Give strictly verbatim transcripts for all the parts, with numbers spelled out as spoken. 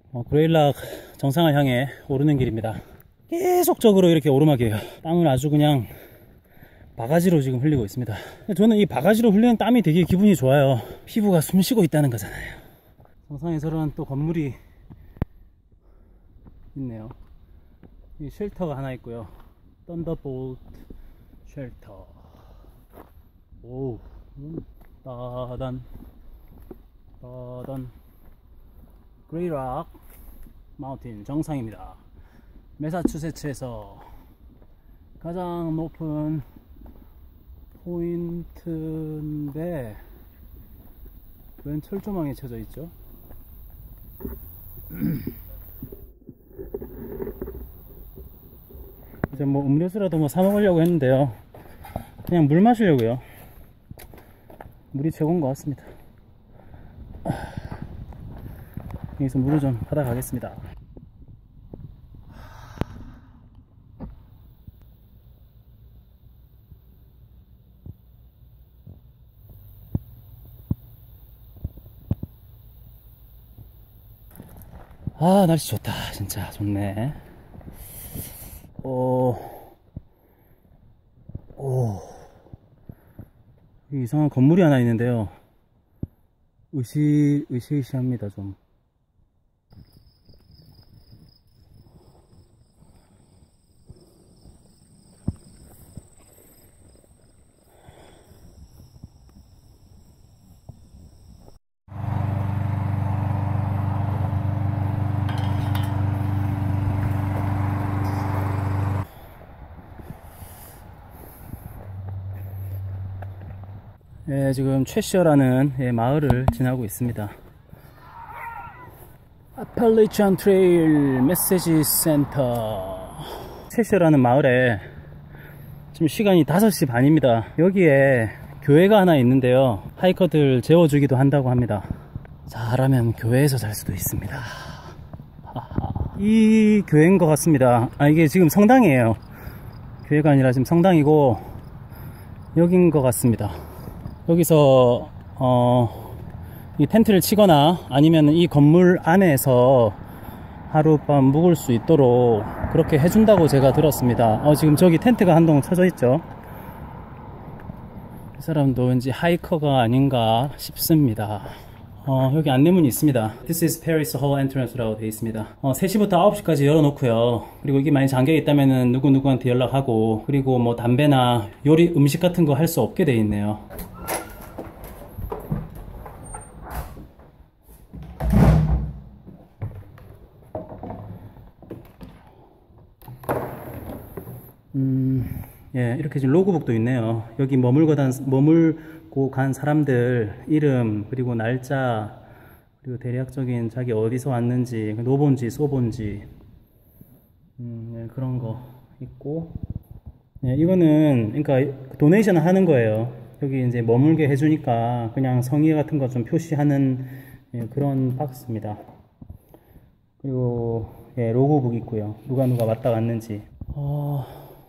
어, 그레일락 정상을 향해 오르는 길입니다. 계속적으로 이렇게 오르막이에요. 땀을 아주 그냥 바가지로 지금 흘리고 있습니다. 저는 이 바가지로 흘리는 땀이 되게 기분이 좋아요. 피부가 숨쉬고 있다는 거잖아요. 정상에서는 또 건물이 있네요. 이 쉘터가 하나 있고요. 썬더볼트 쉘터. 오, 음, 따단 따단 그레일락 마운틴 정상입니다. 매사추세츠에서 가장 높은 포인트인데 웬 철조망에 쳐져 있죠? 이제 뭐 음료수라도 뭐 사 먹으려고 했는데요. 그냥 물 마시려고요. 물이 최고인 것 같습니다. 여기서 물을 좀 받아가겠습니다. 아, 날씨 좋다. 진짜 좋네. 오, 오, 이상한 건물이 하나 있는데요. 으시, 으시으시합니다, 좀. 예, 지금 최셔라는 예, 마을을 지나고 있습니다. 아팔레이찬 트레일 메시지 센터. 최셔라는 마을에 지금 시간이 다섯 시 반입니다. 여기에 교회가 하나 있는데요. 하이커들 재워주기도 한다고 합니다. 잘하면 교회에서 잘 수도 있습니다. 이 교회인 것 같습니다. 아, 이게 지금 성당이에요. 교회가 아니라 지금 성당이고 여긴 것 같습니다. 여기서 어, 이 텐트를 치거나 아니면 이 건물 안에서 하룻밤 묵을 수 있도록 그렇게 해준다고 제가 들었습니다. 어, 지금 저기 텐트가 한동 쳐져 있죠. 이 사람도 왠지 하이커가 아닌가 싶습니다. 어, 여기 안내문이 있습니다. This is Paris Hall Entrance 라고 되어 있습니다. 어, 세 시부터 아홉 시까지 열어놓고요. 그리고 이게 많이 잠겨 있다면은 누구누구한테 연락하고, 그리고 뭐 담배나 요리 음식 같은 거 할 수 없게 되어 있네요. 음, 예, 이렇게 지금 로그북도 있네요. 여기 머물고 단, 머물고 간 사람들 이름, 그리고 날짜, 그리고 대략적인 자기 어디서 왔는지, 노본지, 쏘본지, 음, 예, 그런 거 있고, 예, 이거는, 그러니까, 도네이션 하는 거예요. 여기 이제 머물게 해주니까, 그냥 성의 같은 거 좀 표시하는, 예, 그런 박스입니다. 그리고, 예, 로그북 있고요. 누가 누가 왔다 갔는지. 어,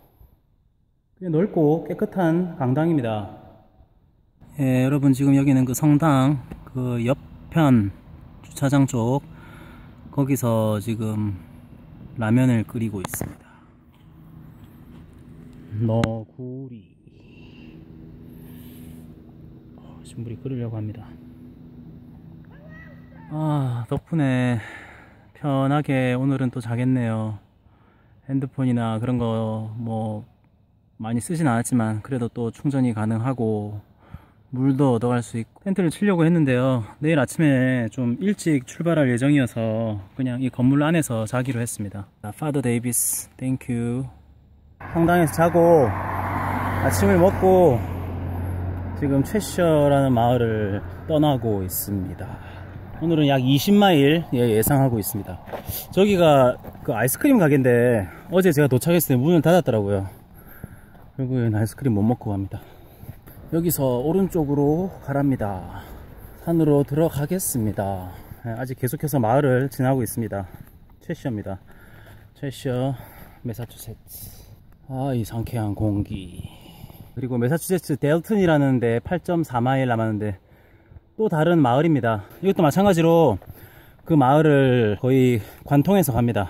넓고 깨끗한 강당입니다. 예, 여러분 지금 여기는 그 성당 그 옆편 주차장 쪽 거기서 지금 라면을 끓이고 있습니다. 너구리. 어, 신부리 끓이려고 합니다. 아, 덕분에 편하게 오늘은 또 자겠네요. 핸드폰이나 그런 거 뭐 많이 쓰진 않았지만 그래도 또 충전이 가능하고 물도 얻어갈 수 있고 텐트를 치려고 했는데요. 내일 아침에 좀 일찍 출발할 예정이어서 그냥 이 건물 안에서 자기로 했습니다. 파더 데이비스 땡큐. 성당에서 자고 아침을 먹고 지금 최셔라는 마을을 떠나고 있습니다. 오늘은 약 이십 마일 예상하고 있습니다. 저기가 그 아이스크림 가게인데 어제 제가 도착했을 때 문을 닫았더라고요. 결국엔 아이스크림 못 먹고 갑니다. 여기서 오른쪽으로 가랍니다. 산으로 들어가겠습니다. 아직 계속해서 마을을 지나고 있습니다. 최셔입니다. 최셔 매사추세츠. 아, 이 상쾌한 공기. 그리고 매사추세츠 델튼이라는 데 팔 점 사 마일 남았는데 또 다른 마을입니다. 이것도 마찬가지로 그 마을을 거의 관통해서 갑니다.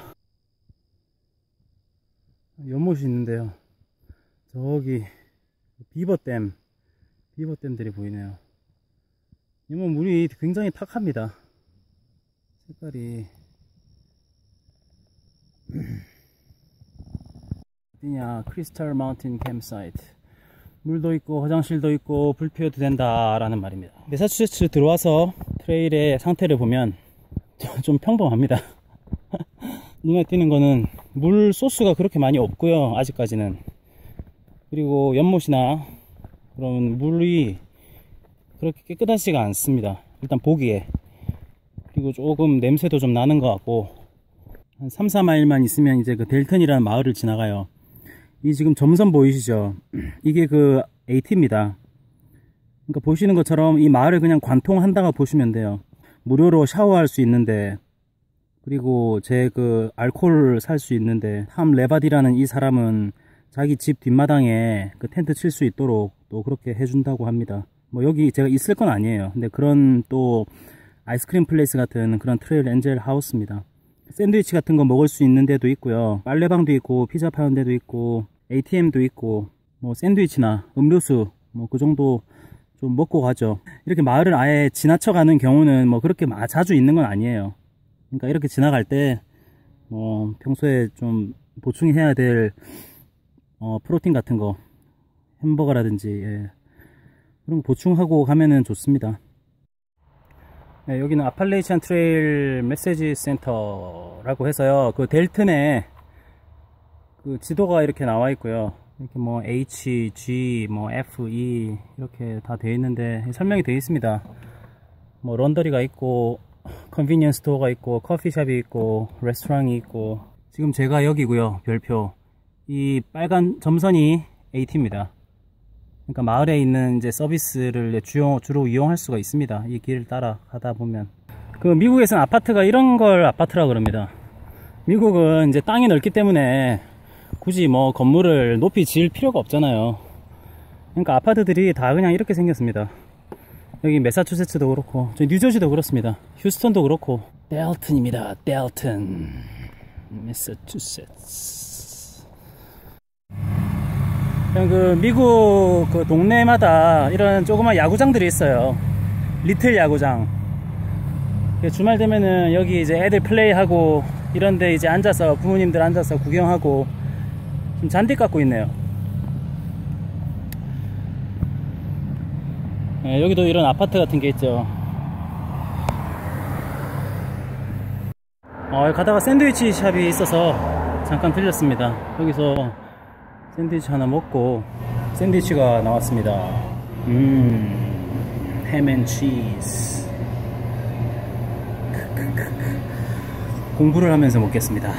연못이 있는데요. 저기 비버댐, 비버댐들이 보이네요. 연못 물이 굉장히 탁합니다. 색깔이 어디냐? 크리스탈 마운틴 캠사이트. 물도 있고 화장실도 있고 불 피워도 된다 라는 말입니다. 매사추세츠 들어와서 트레일의 상태를 보면 좀 평범합니다. 눈에 띄는 거는 물 소스가 그렇게 많이 없고요, 아직까지는. 그리고 연못이나 그런 물이 그렇게 깨끗하지가 않습니다, 일단 보기에. 그리고 조금 냄새도 좀 나는 것 같고, 한 삼, 사 마일만 있으면 이제 그 델턴이라는 마을을 지나가요. 이 지금 점선 보이시죠? 이게 그 에이티입니다. 그러니까 보시는 것처럼 이 마을을 그냥 관통한다고 보시면 돼요. 무료로 샤워할 수 있는데, 그리고 제 그 알코올 살 수 있는데, 탐 레바디라는 이 사람은 자기 집 뒷마당에 그 텐트 칠 수 있도록 또 그렇게 해준다고 합니다. 뭐 여기 제가 있을 건 아니에요. 근데 그런 또 아이스크림 플레이스 같은 그런 트레일 엔젤 하우스입니다. 샌드위치 같은 거 먹을 수 있는 데도 있고요, 빨래방도 있고 피자 파는 데도 있고 에이티엠도 있고, 뭐 샌드위치나 음료수 뭐 그 정도 좀 먹고 가죠. 이렇게 마을을 아예 지나쳐 가는 경우는 뭐 그렇게 자주 있는 건 아니에요. 그러니까 이렇게 지나갈 때 뭐 평소에 좀 보충해야 될 어, 프로틴 같은 거, 햄버거라든지, 예, 그런 거 보충하고 가면은 좋습니다. 네, 여기는 아팔레이션 트레일 메시지 센터라고 해서요, 그 델튼에 그 지도가 이렇게 나와 있고요. 이렇게 뭐 H, G, 뭐 F, E 이렇게 다 되어 있는데 설명이 되어 있습니다. 뭐 런더리가 있고, 컨비니언스 스토어가 있고, 커피숍이 있고, 레스토랑이 있고. 지금 제가 여기고요, 별표. 이 빨간 점선이 에이티입니다. 그러니까 마을에 있는 이제 서비스를 주요, 주로 이용할 수가 있습니다. 이 길을 따라 가다 보면. 그 미국에서는 아파트가 이런 걸 아파트라고 그럽니다. 미국은 이제 땅이 넓기 때문에 굳이 뭐 건물을 높이 지을 필요가 없잖아요. 그러니까 아파트들이 다 그냥 이렇게 생겼습니다. 여기 매사추세츠도 그렇고, 저 뉴저지도 그렇습니다. 휴스턴도 그렇고. 델튼입니다. 델튼, 매사추세츠. 그냥 그 미국 그 동네마다 이런 조그만 야구장들이 있어요. 리틀 야구장. 주말 되면은 여기 이제 애들 플레이하고 이런데 이제 앉아서 부모님들 앉아서 구경하고 좀 잔디 깎고 있네요. 네, 여기도 이런 아파트 같은 게 있죠. 어, 가다가 샌드위치 샵이 있어서 잠깐 들렸습니다. 여기서 샌드위치 하나 먹고, 샌드위치가 나왔습니다. 음, 햄앤치즈. 공부를 하면서 먹겠습니다.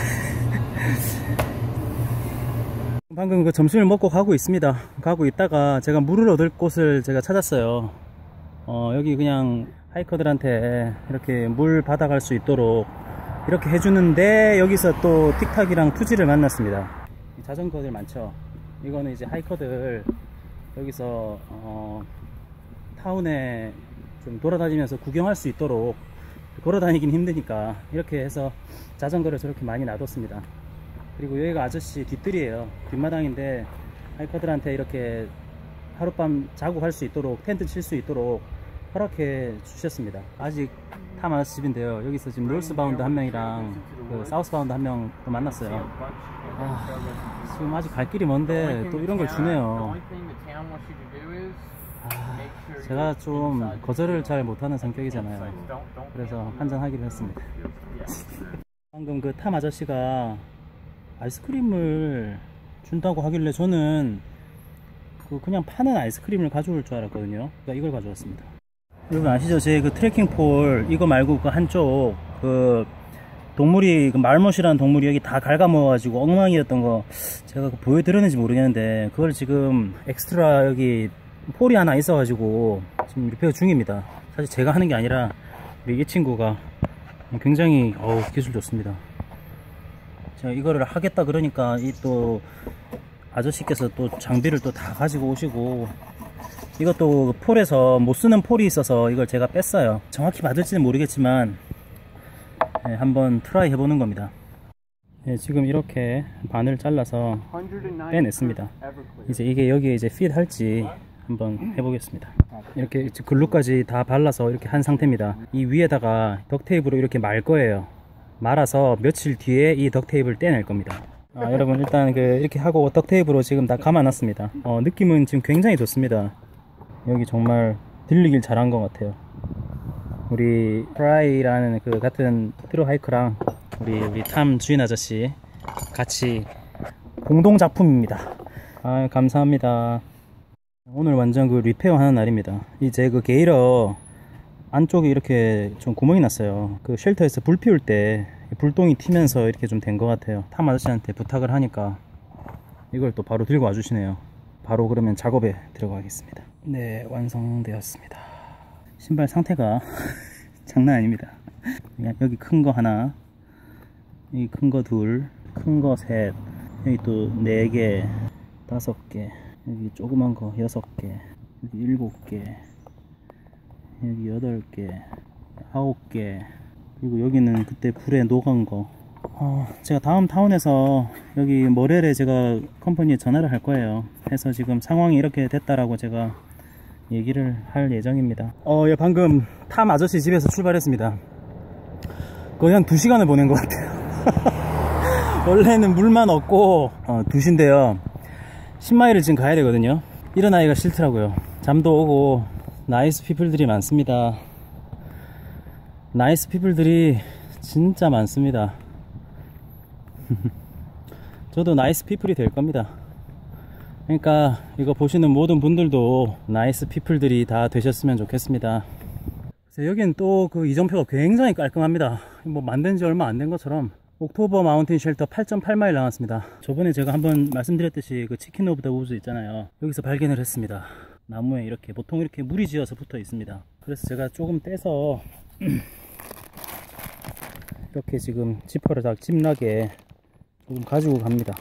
방금 그 점심을 먹고 가고 있습니다. 가고 있다가 제가 물을 얻을 곳을 제가 찾았어요. 어, 여기 그냥 하이커들한테 이렇게 물 받아갈 수 있도록 이렇게 해주는데, 여기서 또 틱탁이랑 투지를 만났습니다. 자전거들 많죠. 이거는 이제 하이커들 여기서 어, 타운에 좀 돌아다니면서 구경할 수 있도록, 걸어다니긴 힘드니까 이렇게 해서 자전거를 저렇게 많이 놔뒀습니다. 그리고 여기가 아저씨 뒷뜰이에요. 뒷마당인데 하이커들한테 이렇게 하룻밤 자고 갈 수 있도록, 텐트 칠 수 있도록 허락해 주셨습니다. 아직 탐 아저씨 집인데요. 여기서 지금 노스바운드 한 명이랑 그 사우스바운드 한 명 또 만났어요. 아, 지금 아직 갈 길이 먼데 또 이런 걸 주네요. 아, 제가 좀 거절을 잘 못하는 성격이잖아요. 그래서 한잔 하기로 했습니다. 방금 그 탐 아저씨가 아이스크림을 준다고 하길래 저는 그 그냥 파는 아이스크림을 가져올 줄 알았거든요. 그러니까 이걸 가져왔습니다. 여러분 아시죠? 제 그 트레킹 폴 이거 말고 그 한쪽 그 동물이, 그 말못이라는 동물이 여기 다 갉아먹어 가지고 엉망이었던 거 제가 그 보여드렸는지 모르겠는데, 그걸 지금 엑스트라 여기 폴이 하나 있어 가지고 지금 리페어 중입니다. 사실 제가 하는 게 아니라 우리 이 친구가 굉장히 어우 기술 좋습니다. 제가 이거를 하겠다 그러니까 이 또 아저씨께서 또 장비를 또 다 가지고 오시고, 이것도 폴에서 못 쓰는 폴이 있어서 이걸 제가 뺐어요. 정확히 맞을지는 모르겠지만 네, 한번 트라이 해보는 겁니다. 네, 지금 이렇게 반을 잘라서 빼냈습니다. 이제 이게 여기에 이제 핏 할지 한번 해보겠습니다. 이렇게 글루까지 다 발라서 이렇게 한 상태입니다. 이 위에다가 덕테이프로 이렇게 말 거예요. 말아서 며칠 뒤에 이 덕테이프를 떼낼 겁니다. 아, 여러분 일단 그 이렇게 하고 덕테이프로 지금 다 감아놨습니다. 어, 느낌은 지금 굉장히 좋습니다. 여기 정말 들리길 잘한 것 같아요. 우리 프라이라는 그 같은 트루 하이커랑 우리 우리 탐 주인 아저씨 같이 공동 작품입니다. 아, 감사합니다. 오늘 완전 그 리페어 하는 날입니다. 이제 그 게이러 안쪽에 이렇게 좀 구멍이 났어요. 그 쉘터에서 불 피울 때 불똥이 튀면서 이렇게 좀 된 것 같아요. 탐 아저씨한테 부탁을 하니까 이걸 또 바로 들고 와 주시네요. 바로 그러면 작업에 들어가겠습니다. 네, 완성되었습니다. 신발 상태가 장난 아닙니다. 여기 큰 거 하나, 여기 큰 거 둘, 큰 거 셋, 여기 또 네 개, 다섯 개, 여기 조그만 거 여섯 개, 여기 일곱 개, 여기 여덟 개, 아홉 개, 그리고 여기는 그때 불에 녹은 거. 어, 제가 다음 타운에서 여기 모렐에 제가 컴퍼니에 전화를 할 거예요. 해서 지금 상황이 이렇게 됐다라고 제가 얘기를 할 예정입니다. 어, 예, 방금 탐 아저씨 집에서 출발했습니다. 거의 한 두 시간을 보낸 것 같아요. 원래는 물만 없고 어, 두 시인데요 십 마일을 지금 가야 되거든요. 일어나기가 싫더라고요. 잠도 오고 나이스 피플들이 많습니다. 나이스 피플들이 진짜 많습니다. 저도 나이스 피플이 될 겁니다. 그러니까 이거 보시는 모든 분들도 나이스 피플들이 다 되셨으면 좋겠습니다. 여기는 또 그 이정표가 굉장히 깔끔합니다. 뭐 만든 지 얼마 안 된 것처럼. 옥토버 마운틴 쉘터 팔 점 팔 마일 나왔습니다. 저번에 제가 한번 말씀드렸듯이 그 치킨 오브 더 우즈 있잖아요. 여기서 발견을 했습니다. 나무에 이렇게 보통 이렇게 물이 지어서 붙어 있습니다. 그래서 제가 조금 떼서 이렇게 지금 지퍼를 다 찜나게 조금 가지고 갑니다.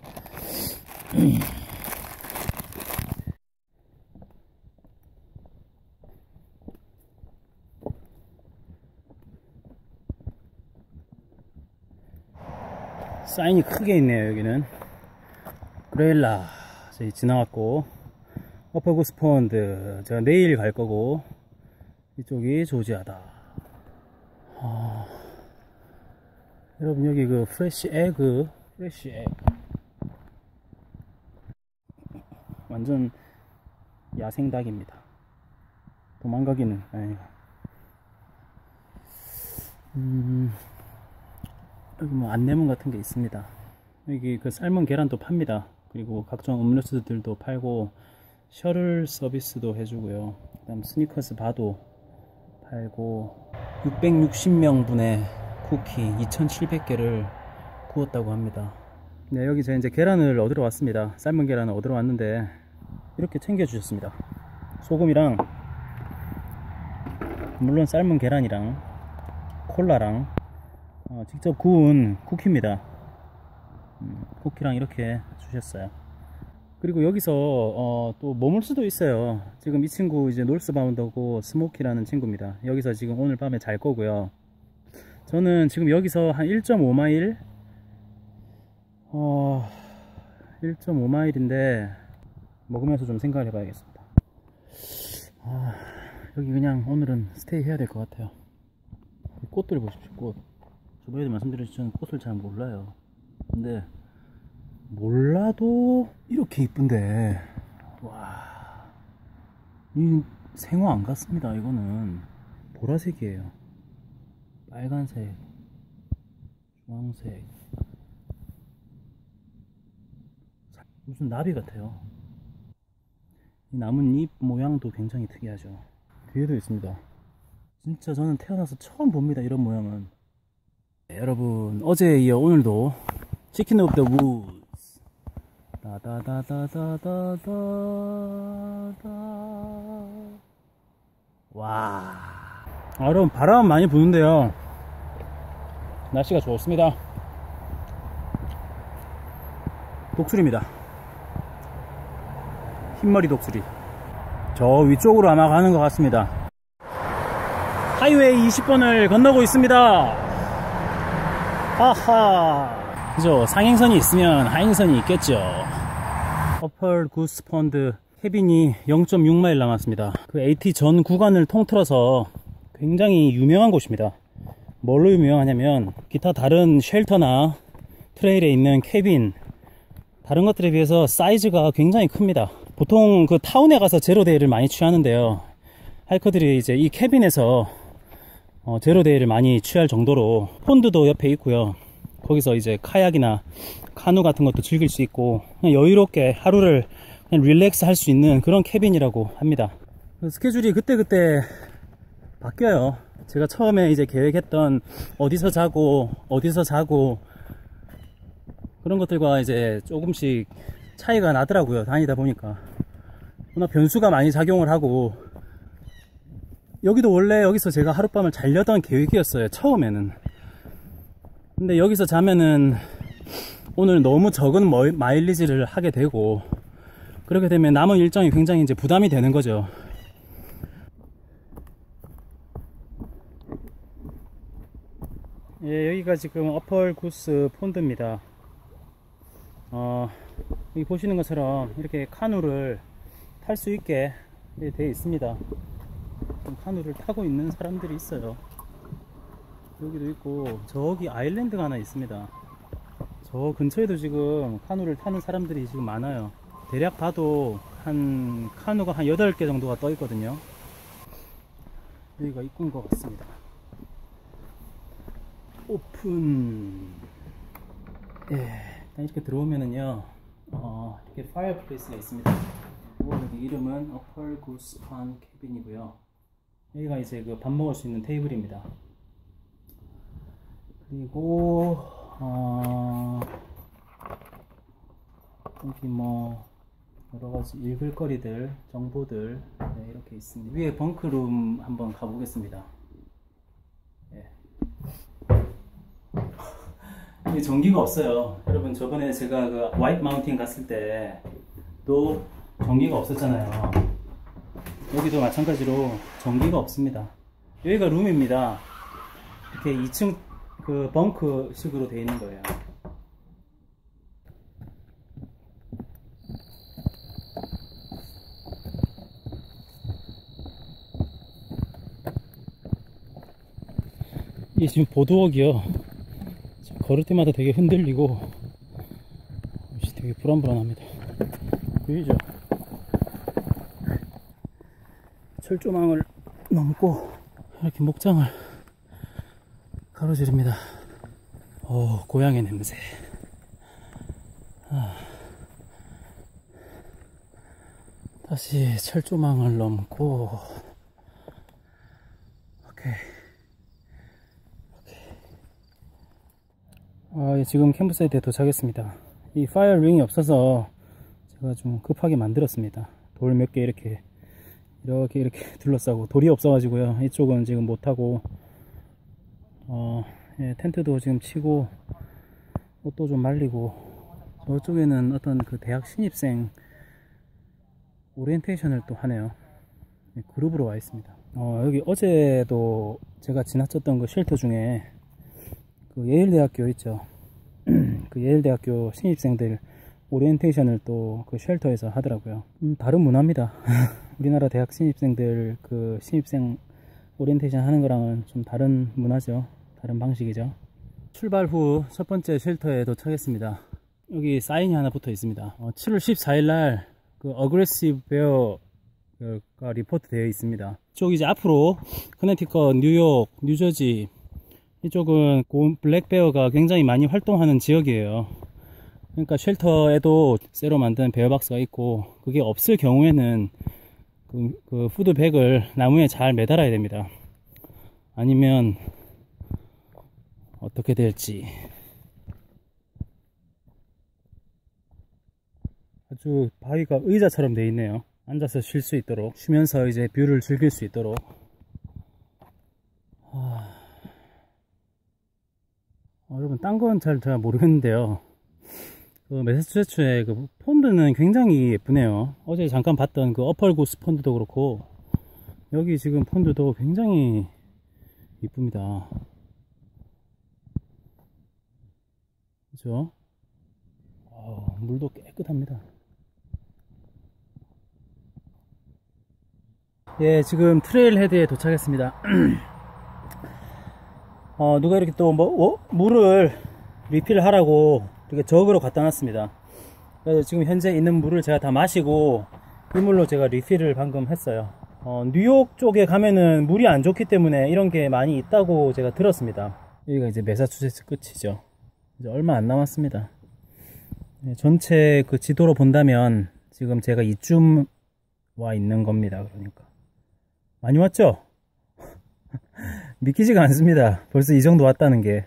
사인이 크게 있네요. 여기는 그레일라 저희 지나왔고, 어퍼구스 폰드 제가 내일 갈 거고, 이쪽이 조지아다. 아, 여러분 여기 그 프레쉬 에그 프레쉬 에그 완전 야생 닭입니다. 도망가기는 아니가. 음, 여기 뭐 안내문 같은 게 있습니다. 여기 그 삶은 계란도 팝니다. 그리고 각종 음료수들도 팔고 셔틀 서비스도 해주고요. 그 다음 스니커스 바도 팔고 육백육십 명분의 쿠키 이천칠백 개를 구웠다고 합니다. 네, 여기 제가 이제 계란을 얻으러 왔습니다. 삶은 계란을 얻으러 왔는데 이렇게 챙겨 주셨습니다. 소금이랑 물론 삶은 계란이랑 콜라랑 어, 직접 구운 쿠키입니다. 음, 쿠키랑 이렇게 주셨어요. 그리고 여기서 어, 또 머물 수도 있어요. 지금 이 친구 이제 노스바운드고 스모키라는 친구입니다. 여기서 지금 오늘 밤에 잘 거고요. 저는 지금 여기서 한 일 점 오 마일 어, 일 점 오 마일인데 먹으면서 좀 생각을 해봐야겠습니다. 아, 여기 그냥 오늘은 스테이 해야 될 것 같아요. 꽃들 보십시오. 꽃. 저번에도 말씀드렸듯이 저는 꽃을 잘 몰라요. 근데 몰라도 이렇게 이쁜데, 와, 이 생화 안 같습니다. 이거는 보라색이에요. 빨간색, 주황색, 무슨 나비 같아요. 이 나뭇잎 모양도 굉장히 특이하죠. 뒤에도 있습니다. 진짜 저는 태어나서 처음 봅니다. 이런 모양은. 네, 여러분 어제에 이어 오늘도 치킨 오브 더 우즈 다다다다다다다. 와, 아, 여러분 바람 많이 부는데요 날씨가 좋습니다. 독수리입니다. 흰머리 독수리. 저 위쪽으로 아마 가는 것 같습니다. 하이웨이 이십 번을 건너고 있습니다. 하하, 그죠? 상행선이 있으면 하행선이 있겠죠. 어펄 구스 펀드 캐빈이 영 점 육 마일 남았습니다. 그 에이티 전 구간을 통틀어서 굉장히 유명한 곳입니다. 뭘로 유명하냐면 기타 다른 쉘터나 트레일에 있는 캐빈, 다른 것들에 비해서 사이즈가 굉장히 큽니다. 보통 그 타운에 가서 제로데이를 많이 취하는데요, 하이커들이 이제 이 캐빈에서 어, 제로데이를 많이 취할 정도로 폰드도 옆에 있고요. 거기서 이제 카약이나 카누 같은 것도 즐길 수 있고 그냥 여유롭게 하루를 그냥 릴렉스 할 수 있는 그런 캐빈이라고 합니다. 스케줄이 그때그때 바뀌어요. 제가 처음에 이제 계획했던 어디서 자고 어디서 자고 그런 것들과 이제 조금씩 차이가 나더라고요. 다니다 보니까 워낙 변수가 많이 작용을 하고, 여기도 원래 여기서 제가 하룻밤을 자려던 계획이었어요, 처음에는. 근데 여기서 자면은 오늘 너무 적은 마일리지를 하게 되고, 그렇게 되면 남은 일정이 굉장히 이제 부담이 되는 거죠. 예, 여기가 지금 어펄 구스 폰드입니다. 어, 여기 보시는 것처럼 이렇게 카누를 탈 수 있게 되어 있습니다. 카누를 타고 있는 사람들이 있어요. 여기도 있고, 저기 아일랜드가 하나 있습니다. 저 근처에도 지금 카누를 타는 사람들이 지금 많아요. 대략 봐도 한 카누가 한 여덟 개 정도가 떠 있거든요. 여기가 입구인 것 같습니다. 오픈. 예, 이렇게 들어오면은요, 어, 이렇게 파이어플레이스가 있습니다. 여기 이름은 어펄 구스 펀드 캐빈이고요. 여기가 이제 그 밥 먹을 수 있는 테이블입니다. 그리고 어, 여기 뭐 여러가지 읽을거리들, 정보들, 네, 이렇게 있습니다. 위에 벙크룸 한번 가보겠습니다. 예. 이게 전기가 없어요. 여러분, 저번에 제가 그 화이트 마운틴 갔을 때도 전기가 없었잖아요. 여기도 마찬가지로 전기가 없습니다. 여기가 룸입니다. 이렇게 이 층 그 벙크 식으로 되어 있는 거예요. 이게 지금 보드워크요. 걸을 때마다 되게 흔들리고 되게 불안불안합니다. 보이죠? 철조망을 넘고 이렇게 목장을 가로지릅니다. 오, 고향의 냄새. 아. 다시 철조망을 넘고, 오케이. 오케이. 아, 예, 지금 캠프사이트에 도착했습니다. 이 파이어 링이 없어서 제가 좀 급하게 만들었습니다. 돌 몇 개 이렇게 이렇게 이렇게 둘러싸고, 돌이 없어가지고요, 이쪽은 지금 못하고, 어, 예, 텐트도 지금 치고 옷도 좀 말리고, 저쪽에는 어떤 그 대학 신입생 오리엔테이션을 또 하네요. 예, 그룹으로 와 있습니다. 어, 여기 어제도 제가 지나쳤던 그 쉘터 중에 그 예일대학교 있죠. 그 예일대학교 신입생들 오리엔테이션을 또 그 쉘터에서 하더라고요. 음, 다른 문화입니다. 우리나라 대학 신입생들 그 신입생 오리엔테이션 하는 거랑은 좀 다른 문화죠. 다른 방식이죠. 출발 후 첫 번째 쉘터에 도착했습니다. 여기 사인이 하나 붙어 있습니다. 어, 칠월 십사일 날 그 어그레시브 베어가 리포트 되어 있습니다. 이쪽 이제 앞으로 커네티컷, 뉴욕, 뉴저지 이쪽은 블랙 베어가 굉장히 많이 활동하는 지역이에요. 그러니까 쉘터에도 새로 만든 베어박스가 있고, 그게 없을 경우에는 그, 그 푸드백을 나무에 잘 매달아야 됩니다. 아니면 어떻게 될지. 아주 바위가 의자처럼 되어 있네요. 앉아서 쉴 수 있도록, 쉬면서 이제 뷰를 즐길 수 있도록. 아... 어, 여러분, 딴 건 잘 제가 모르겠는데요, 그 매사추세츠의 그 폰드는 굉장히 예쁘네요. 어제 잠깐 봤던 그 어펄 구스 폰드도 그렇고, 여기 지금 폰드도 굉장히 이쁩니다. 그죠? 어, 물도 깨끗합니다. 예, 지금 트레일 헤드에 도착했습니다. 어, 누가 이렇게 또 뭐, 어? 물을 리필하라고 이렇게 저그로 갖다 놨습니다. 그래서 지금 현재 있는 물을 제가 다 마시고 이 물로 제가 리필을 방금 했어요. 어, 뉴욕 쪽에 가면은 물이 안 좋기 때문에 이런 게 많이 있다고 제가 들었습니다. 여기가 이제 매사추세츠 끝이죠. 이제 얼마 안 남았습니다. 네, 전체 그 지도로 본다면 지금 제가 이쯤 와 있는 겁니다. 그러니까 많이 왔죠? 믿기지가 않습니다. 벌써 이 정도 왔다는 게.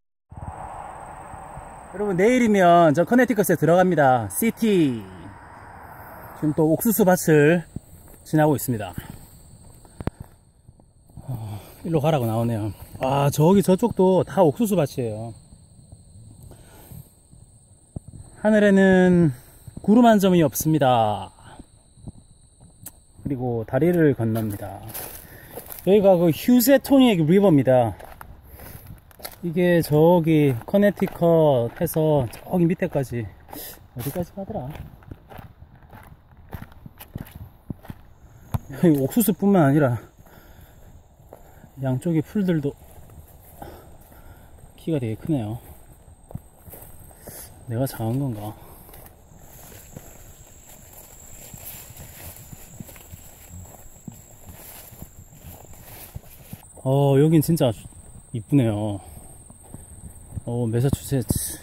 여러분, 내일이면 저 커네티컷에 들어갑니다. 시티. 지금 또 옥수수 밭을 지나고 있습니다. 어, 일로 가라고 나오네요. 아, 저기 저쪽도 다 옥수수 밭이에요. 하늘에는 구름 한 점이 없습니다. 그리고 다리를 건넙니다. 여기가 그 휴세토닉 리버입니다. 이게 저기 커네티컷 해서 저기 밑에까지, 어디까지 가더라? 옥수수 뿐만 아니라 양쪽의 풀들도 키가 되게 크네요. 내가 작은 건가? 어, 여긴 진짜 이쁘네요. 어, 매사추세츠.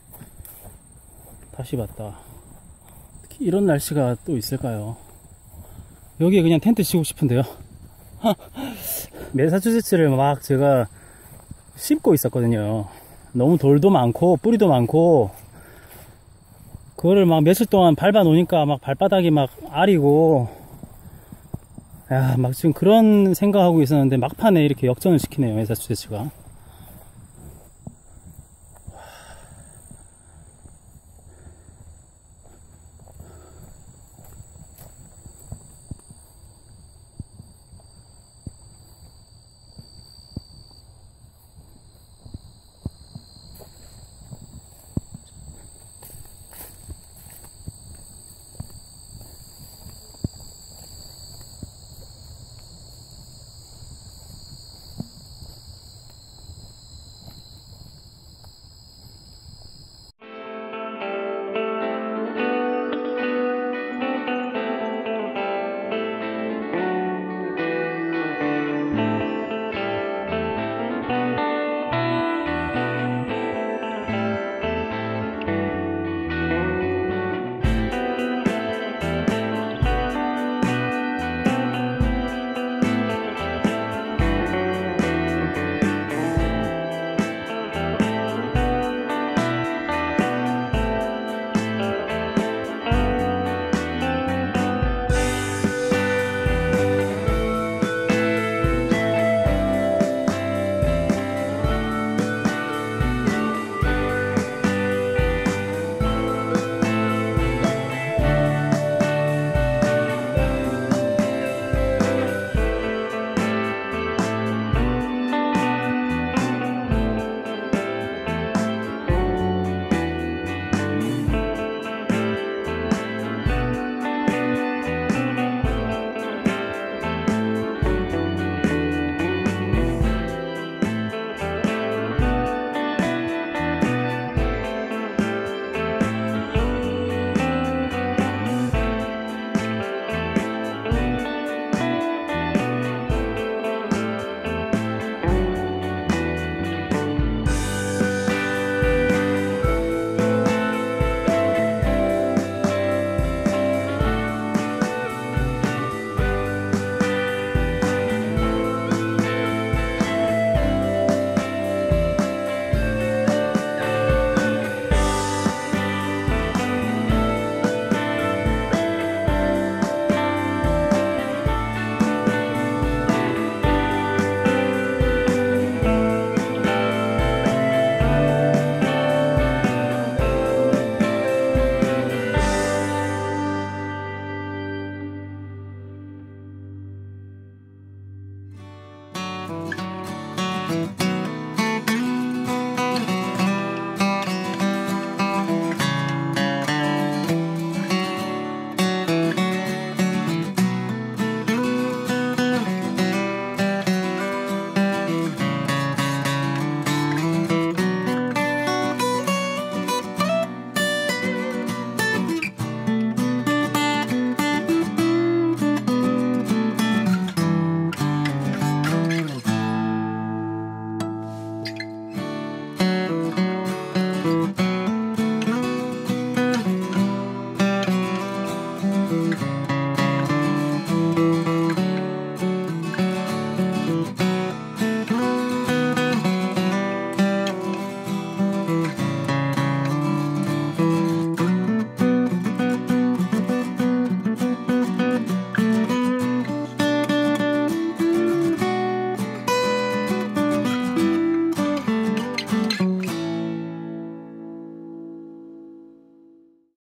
다시 봤다. 특히 이런 날씨가 또 있을까요? 여기에 그냥 텐트 치고 싶은데요. 매사추세츠를 막 제가 심고 있었거든요. 너무 돌도 많고 뿌리도 많고 그거를 막 며칠 동안 밟아 놓으니까 막 발바닥이 막 아리고, 야, 막 지금 그런 생각하고 있었는데 막판에 이렇게 역전을 시키네요, 매사추세츠가.